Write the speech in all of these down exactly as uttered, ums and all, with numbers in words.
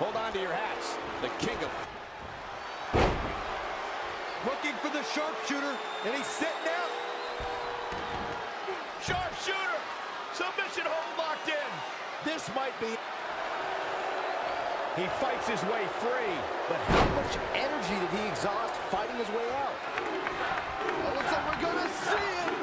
Hold on to your hats. The king of... Looking for the sharpshooter, and he's sitting out. Sharpshooter! Submission hold locked in. This might be... He fights his way free. But how much energy did he exhaust fighting his way out? It looks like we're gonna see it.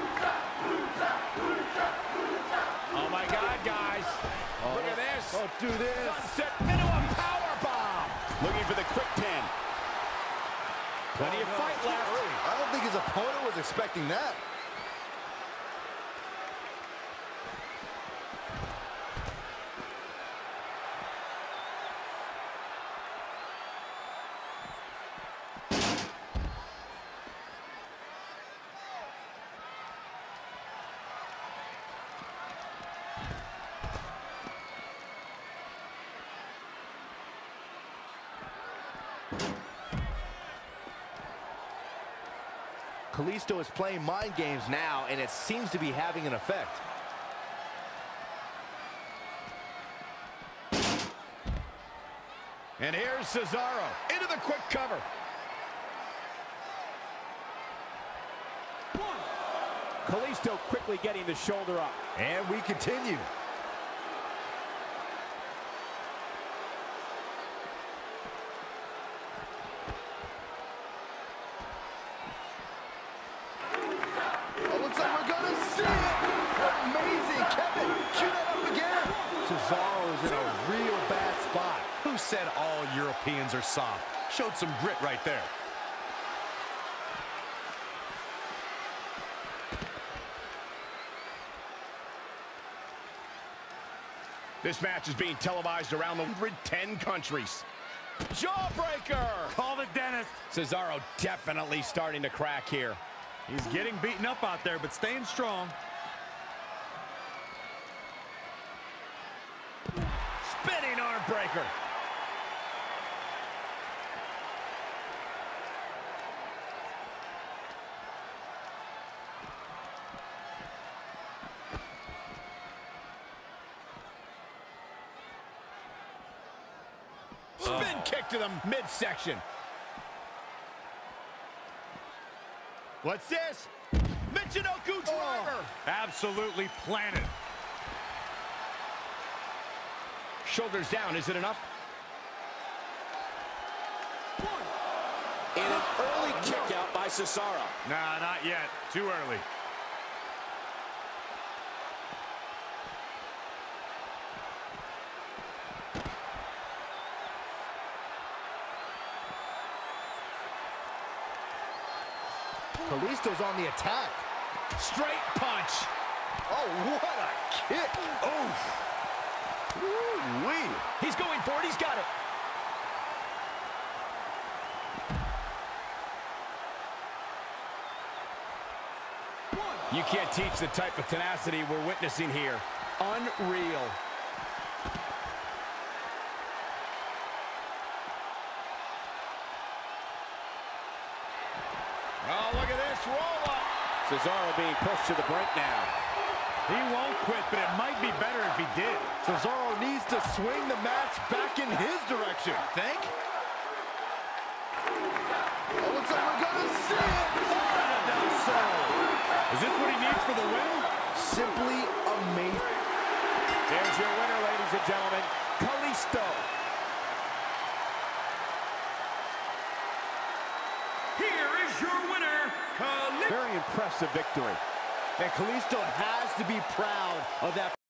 Oh my God, guys. Oh, look at this. Don't do this. Sunset minimum power bomb. Looking for the quick ten. Plenty oh, of no, fight left. Early. I don't think his opponent was expecting that. Kalisto is playing mind games now, and it seems to be having an effect. And here's Cesaro into the quick cover. Kalisto quickly getting the shoulder up. And we continue. Cesaro is in a real bad spot. Who said all Europeans are soft? Showed some grit right there. This match is being televised around the one hundred ten countries. Jawbreaker! Call the dentist. Cesaro definitely starting to crack here. He's getting beaten up out there, but staying strong. Spinning arm breaker. Spin oh. kick to the midsection. What's this? Michinoku driver. Oh. Absolutely planted. Shoulders down, is it enough? And an early kick out by Cesaro. Nah, not yet. Too early. Kalisto's on the attack. Straight punch. Oh, what a kick. Oh. Ooh-wee. He's going for it. He's got it. You can't teach the type of tenacity we're witnessing here. Unreal. Oh, look at this roll up. Cesaro being pushed to the brink now. He won't quit, but it might be better if he did. Cesaro needs to swing the match back in his direction. Think? Oh, looks like we're gonna see it. So, is this what he needs for the win? Simply amazing. There's your winner, ladies and gentlemen, Kalisto. Here is your winner, Kalisto. Very impressive victory. And Kalisto has to be proud of that.